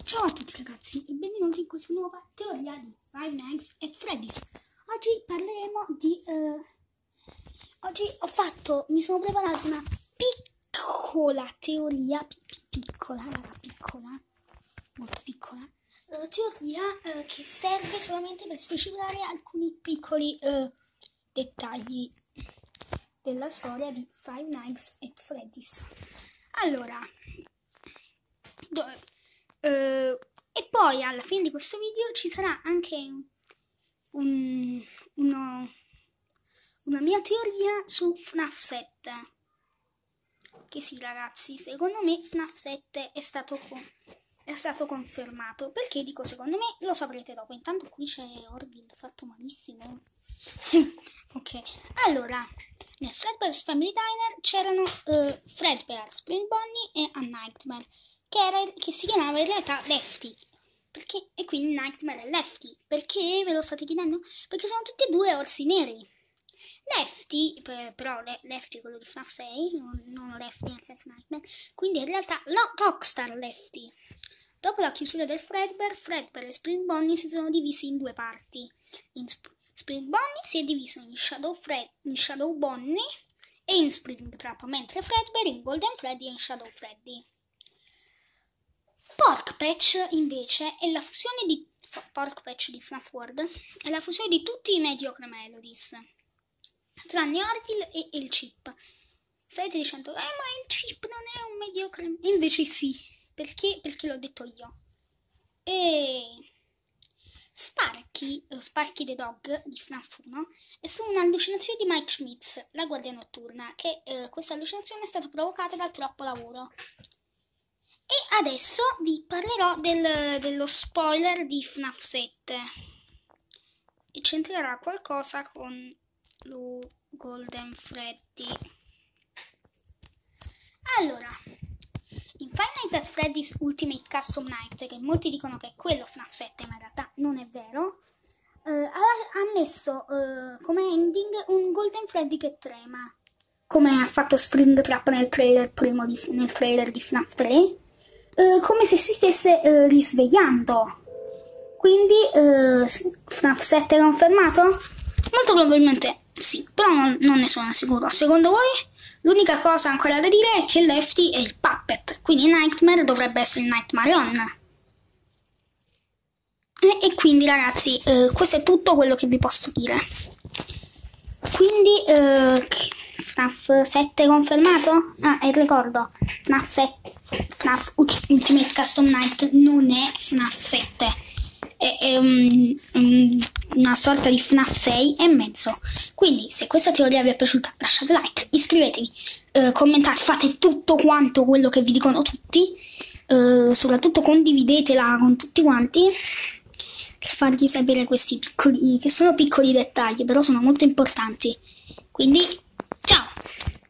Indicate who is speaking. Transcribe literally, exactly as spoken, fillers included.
Speaker 1: Ciao a tutti ragazzi e benvenuti in questa nuova teoria di Five Nights at Freddy's. Oggi parleremo di... Uh, oggi ho fatto, mi sono preparato una piccola teoria, pi- piccola, raga, piccola, molto piccola, uh, teoria uh, che serve solamente per specificare alcuni piccoli uh, dettagli della storia di Five Nights at Freddy's. Allora... Do- Uh, e poi alla fine di questo video ci sarà anche un, uno, una mia teoria su F N A F sette. Che sì ragazzi, secondo me F N A F sette è stato, è stato confermato. Perché dico secondo me? Lo saprete dopo. Intanto qui c'è Orville fatto malissimo. Ok, allora nel Fredbear's Family Diner c'erano uh, Fredbear, Spring Bonnie e A Nightmare, che, era, che si chiamava in realtà Lefty, perché, e quindi Nightmare è Lefty. Perché ve lo state chiedendo? Perché sono tutti e due orsi neri. Lefty, però Lefty è quello di F N A F sei, non, non Lefty nel senso Nightmare, quindi in realtà no, Rockstar Lefty. Dopo la chiusura del Fredbear, Fredbear e Spring Bonnie si sono divisi in due parti. In Sp- Spring Bonnie si è diviso in Shadow, Fred- in Shadow Bonnie e in Spring Trap, mentre Fredbear in Golden Freddy e in Shadow Freddy. Pork Patch invece è la fusione di Pork Patch di F N A F World è la fusione di tutti i Mediocre Melodies, tranne Orville e il Chip. State dicendo, eh ma il Chip non è un mediocre, invece sì, perché? Perché l'ho detto io. E Sparky, Sparky the Dog di F N A F uno è stata un'allucinazione di Mike Schmitz, la guardia notturna, che eh, questa allucinazione è stata provocata dal troppo lavoro. E adesso vi parlerò del, dello spoiler di F N A F sette e c'entrerà qualcosa con lo Golden Freddy. Allora, in Five Nights at Freddy's Ultimate Custom Night, che molti dicono che è quello F N A F sette, ma in realtà non è vero, eh, ha, ha messo eh, come ending un Golden Freddy che trema, come ha fatto Spring Trap nel trailer primo di, nel trailer di F N A F tre, eh, come se si stesse eh, risvegliando. Quindi eh, F N A F sette è confermato? Molto probabilmente sì, però non, non ne sono sicuro. Secondo voi? L'unica cosa ancora da dire è che Lefty è il puppet, quindi Nightmare dovrebbe essere il Nightmare On. E, e quindi ragazzi, eh, questo è tutto quello che vi posso dire. Quindi eh, F N A F sette confermato? Ah, e ricordo, F N A F sette, F N A F Ultimate Custom Night non è F N A F sette, è, è um, um, una sorta di F N A F sei e mezzo. Quindi se questa teoria vi è piaciuta lasciate like, iscrivetevi, eh, commentate, fate tutto quanto quello che vi dicono tutti, eh, soprattutto condividetela con tutti quanti, per fargli sapere questi piccoli, che sono piccoli dettagli, però sono molto importanti. Quindi